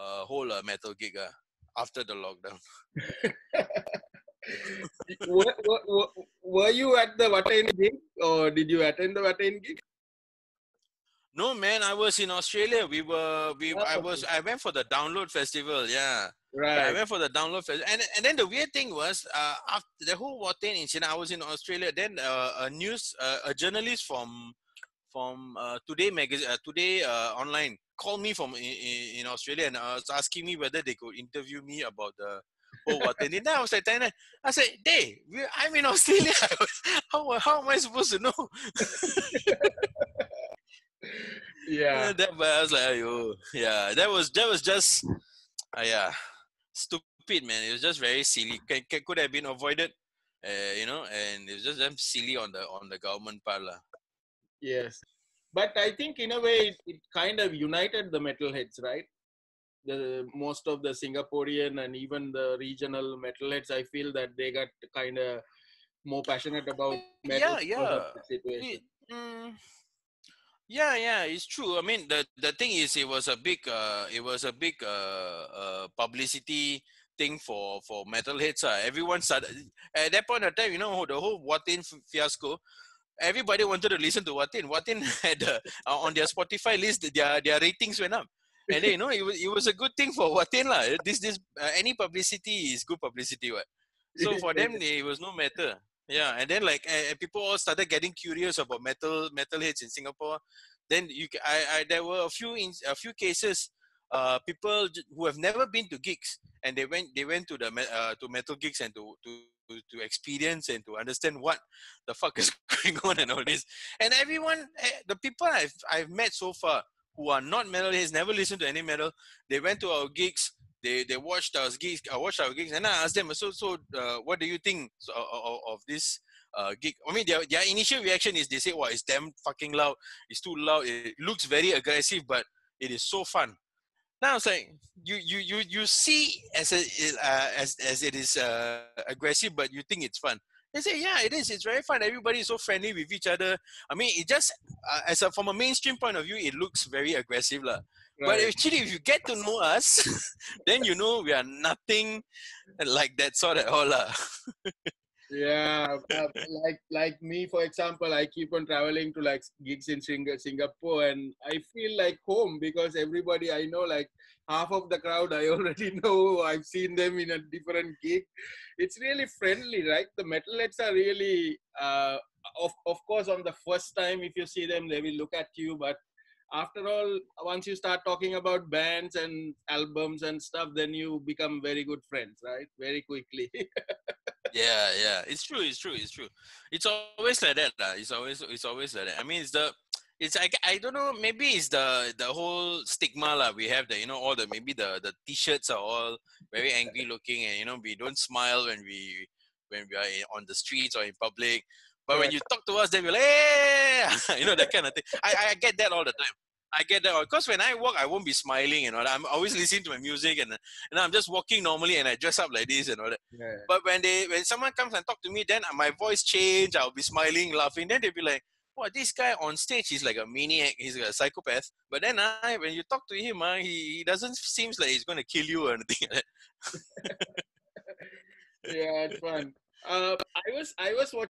whole metal gig after the lockdown. Were you at the Watain gig, or did you attend the Watain gig? No, man, I was in Australia. Okay. I went for the Download Festival. Yeah. I Right. went for the Download Festival. And then the weird thing was, after the whole Watain incident, I was in Australia. Then a journalist from Today magazine, Today online called me from in Australia and was asking me whether they could interview me about the whole Watain. Then I was like, I said, "Hey, I'm in Australia. How am I supposed to know?" Yeah. But I was like, "Ayo, yeah, that was just, yeah, stupid, man. It was just very silly. Could have been avoided, and it was just damn silly on the government part, lah." Yes. But I think in a way it kind of united the metalheads, right? The most of the Singaporean and even the regional metalheads, I feel that they got kind of more passionate about metal Yeah, because of yeah. the situation. It, mm, yeah, it's true. I mean, the thing is, it was a big publicity thing for metalheads. Everyone started at that point of time. The whole Watin fiasco. Everybody wanted to listen to Watin. Watin had on their Spotify list, their ratings went up, and then it was a good thing for Watin lah. This any publicity is good publicity, what? So for them, it was no matter. Yeah, and then like people all started getting curious about metalheads in Singapore. Then there were a few cases, people who have never been to gigs, and they went to metal gigs and to experience and to understand what the fuck is going on and all this. And everyone, the people I've met so far who are not metalheads, never listened to any metal, they went to our gigs. They watched our gigs. Watched our gigs, and I asked them, what do you think of this gig? I mean, their initial reaction is they say, "Wow, it's damn fucking loud. It's too loud. It looks very aggressive, but it is so fun." Now I was like, you see as it is aggressive, but you think it's fun. They say, yeah, it is. It's very fun. Everybody is so friendly with each other. I mean, it just from a mainstream point of view, it looks very aggressive, lah. But Right. actually, if you get to know us, then you know we are nothing like that sort at all, lah. Yeah, like me, for example, I keep on traveling to like gigs in Singapore, and I feel like home because everybody I know, like half of the crowd, I already know. I've seen them in a different gig. It's really friendly, right? The metalheads are really, of course, on the first time if you see them, they will look at you, but after all, once you start talking about bands and albums and stuff, then you become very good friends, right? Very quickly. Yeah. It's true. It's always like that, lah. It's always like that. I mean, I don't know. Maybe it's the whole stigma, lah. We have all the t-shirts are all very angry looking, and we don't smile when we are on the streets or in public. But when Right. you talk to us, then we're like, hey! That kind of thing. I get that all the time. I get that because when I walk, I won't be smiling and all that. I'm always listening to my music, and I'm just walking normally, and I dress up like this and all that. Yeah. But when someone comes and talk to me, then my voice change. I'll be smiling, laughing. Then they'll be like, "Wow, this guy on stage, he's like a maniac. He's like a psychopath." But then when you talk to him, he doesn't seems like he's going to kill you or anything like that. Yeah, it's fun. I was watching